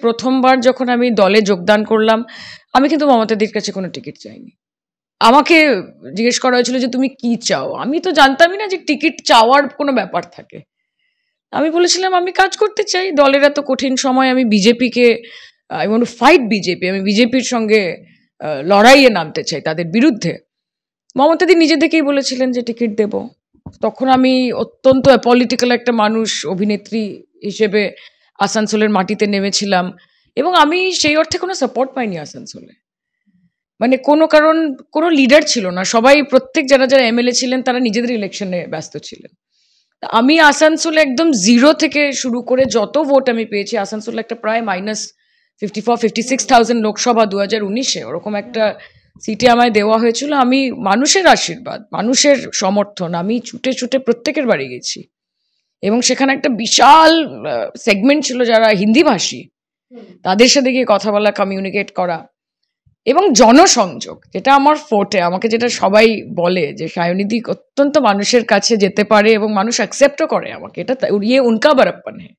প্রথমবার যখন আমি দলে যোগদান করলাম, আমি কিন্তু মমতাদির কাছে কোনো টিকিট চাইনি। আমাকে জিজ্ঞেস করা হয়েছিল যে তুমি কি চাও, আমি তো জানতামই না যে টিকিট চাওয়ার কোনো ব্যাপার থাকে। আমি বলেছিলাম আমি কাজ করতে চাই, দলের এত কঠিন সময় আমি বিজেপিকে, I want to fight BJP, আমি বিজেপির সঙ্গে লড়াইয়ে নামতে চাই, তাদের বিরুদ্ধে। মমতাদি নিজে থেকেই বলেছিলেন যে টিকিট দেব। তখন আমি অত্যন্ত পলিটিক্যাল একটা মানুষ, অভিনেত্রী হিসেবে আসানসোলের মাটিতে নেমেছিলাম, এবং আমি সেই অর্থে কোনো সাপোর্ট পাইনি আসানসোলে। মানে কোনো লিডার ছিল না, সবাই প্রত্যেক যারা যারা এমএলএ ছিলেন তারা নিজেদের ইলেকশনে ব্যস্ত ছিলেন। আমি আসানসোলে একদম জিরো থেকে শুরু করে যত ভোট আমি পেয়েছি, আসানসোলে একটা প্রায় -54-56,000 লোকসভা 2019-এ ওরকম একটা সিটে আমায় দেওয়া হয়েছিল। আমি মানুষের আশীর্বাদ, মানুষের সমর্থন, আমি ছুটে ছুটে প্রত্যেকের বাড়ি গেছি, এবং সেখানে একটা বিশাল সেগমেন্ট ছিল যারা হিন্দিভাষী, তাদের সাথে গিয়ে কথা বলা, কমিউনিকেট করা, এবং জনসংযোগ, যেটা আমার ফোর্টে। আমাকে যেটা সবাই বলে যে সায়নিধি অত্যন্ত মানুষের কাছে যেতে পারে এবং মানুষ অ্যাকসেপ্টও করে আমাকে, এটা ইয়ে উনকা বরপ্পন হে।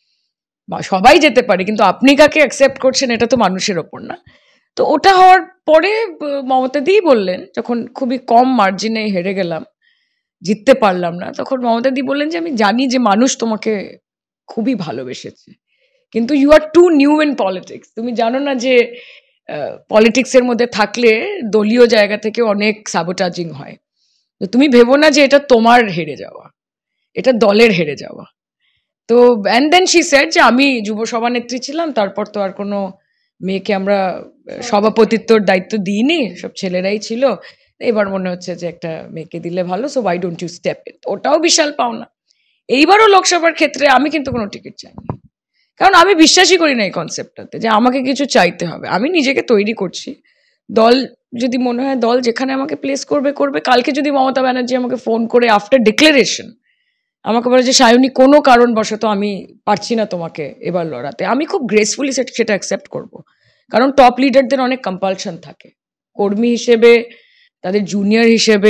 সবাই যেতে পারে, কিন্তু আপনি কাকে অ্যাকসেপ্ট করছেন এটা তো মানুষের ওপর না। তো ওটা হওয়ার পরে মমতাদিই বললেন, যখন খুবই কম মার্জিনে হেরে গেলাম, জিততে পারলাম না, তখন মমতাদি বললেন যে আমি জানি যে মানুষ তোমাকে খুবই ভালোবেসেছে, কিন্তু you are too new in politics. তুমি জানো না যে পলিটিক্সের মধ্যে থাকলে দলীয় জায়গা থেকে অনেক সাবোটাজিং হয়। তো তুমি ভেবো না যে এটা তোমার হেরে যাওয়া, এটা দলের হেরে যাওয়া। তো অ্যান্ড দেন শি সেড যে আমি যুব সভানেত্রী ছিলাম, তারপর তো আর কোনো মেয়েকে আমরা সভাপতিত্বর দায়িত্ব দিইনি, সব ছেলেরাই ছিল, এবার মনে হচ্ছে যে একটা মেয়েকে দিলে ভালো, so why don't you step in. ওটাও বিশাল পাওনা। এইবারও লোকসভার ক্ষেত্রে আমি কিন্তু কোনো টিকিট চাইনি, কারণ আমি বিশ্বাসই করি না এই কনসেপ্টটাতে যে আমাকে কিছু চাইতে হবে। আমি নিজেকে তৈরি করছি, দল যদি মনে হয় দল যেখানে আমাকে প্লেস করবে করবে। কালকে যদি মমতা ব্যানার্জি আমাকে ফোন করে আফটার ডিক্লারেশন আমাকে বলে যে সায়নী কোনো কারণবশত আমি পারছি না তোমাকে এবার লড়াতে, আমি খুব গ্রেসফুলি সেটা অ্যাকসেপ্ট করব। কারণ টপ লিডারদের অনেক কম্পালশন থাকে, কর্মী হিসেবে, তাদের জুনিয়র হিসেবে,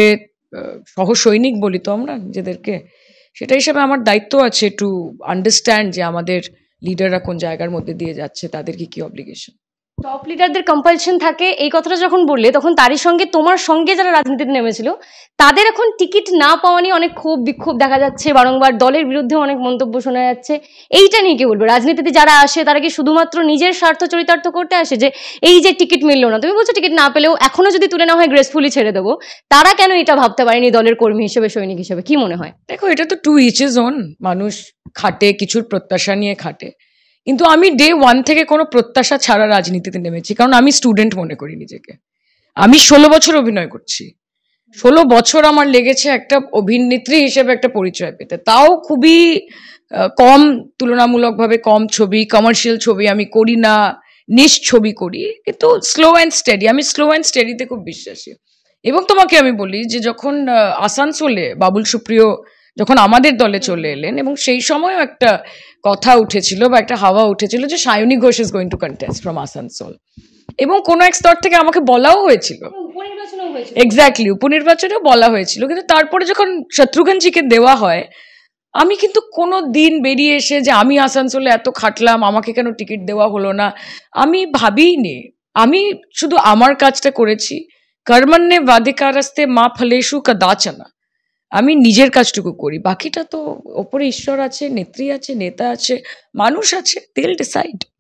সহ সৈনিক বলি তো আমরা নিজেদেরকে, সেটা হিসেবে আমার দায়িত্ব আছে টু আন্ডারস্ট্যান্ড যে আমাদের লিডাররা কোন জায়গার মধ্যে দিয়ে যাচ্ছে, তাদের কি অব্লিগেশন। টপ লিডারদের কম্পালশন থাকে, এই কথাটা যখন বললে তখন তারই সঙ্গে তোমার সঙ্গে যারা রাজনীতিতে নেমেছিল তাদের এখন টিকিট না পাওয়া নিয়ে অনেক ক্ষোভ বিক্ষোভ দেখা যাচ্ছে, বারংবার দলের বিরুদ্ধে অনেক মন্তব্য শোনা যাচ্ছে। এইটা নিয়ে কি বলবো? রাজনীতিতে যারা আসে তারা কি শুধুমাত্র নিজের স্বার্থ চরিতার্থ করতে আসে, যে এই যে টিকিট মিললো না, তুমি বলছো টিকিট না পেলেও এখনো যদি তুলে নেওয়া হয় গ্রেসফুলি ছেড়ে দেবো, তারা কেন এটা ভাবতে পারেনি দলের কর্মী হিসেবে, সৈনিক হিসেবে? কি মনে হয়? দেখো, এটা তো টু ইচ ইজ ওন, মানুষ খাটে, কিছুর প্রত্যাশা নিয়ে খাটে, কিন্তু আমি ডে ওয়ান থেকে কোনো প্রত্যাশা ছাড়া রাজনীতিতে নেমেছি, কারণ আমি স্টুডেন্ট মনে করি নিজেকে। আমি 16 বছর অভিনয় করছি, 16 বছর আমার লেগেছে একটা অভিনেত্রী হিসেবে একটা পরিচয় পেতে, তাও খুবই কম, তুলনামূলকভাবে কম ছবি, কমার্শিয়াল ছবি আমি করি না, নিশ ছবি করি, কিন্তু স্লো অ্যান্ড স্টেডি। আমি স্লো অ্যান্ড স্টেডিতে খুব বিশ্বাসী। এবং তোমাকে আমি বলি যে যখন আসানসোলে বাবুল সুপ্রিয় যখন আমাদের দলে চলে এলেন, এবং সেই সময়ও একটা কথা উঠেছিল বা একটা হাওয়া উঠেছিল যে Saayoni Ghosh is going to contest from Asansol, এবং কোনো এক স্তর থেকে আমাকে বলাও হয়েছিল, এক্স্যাক্টলি উপনির্বাচনেও বলা হয়েছিল। কিন্তু তারপরে যখন শত্রুঘ্নজিকে দেওয়া হয়, আমি কিন্তু কোনো দিন বেরিয়ে এসে যে আমি আসানসোলে এত খাটলাম, আমাকে কেন টিকিট দেওয়া হলো না, আমি ভাবিনি। আমি শুধু আমার কাজটা করেছি, কর্মণ্যে বাধিকারস্তে মা ফলেষু কদাচনা, আমি নিজের কাজটুকু করি, বাকিটা তো ওপরে ঈশ্বর আছে, নেত্রী আছে, নেতা আছে, মানুষ আছে, দে উইল ডিসাইড।